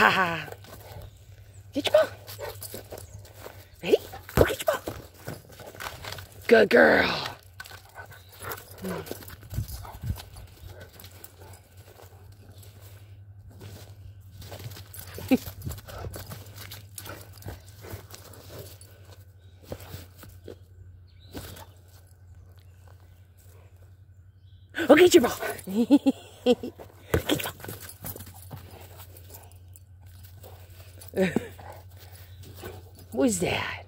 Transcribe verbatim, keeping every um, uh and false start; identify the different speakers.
Speaker 1: ha ha. Get your ball. Ready? Go get your ball. Good girl. Oh, get your ball. Get your ball. What was that?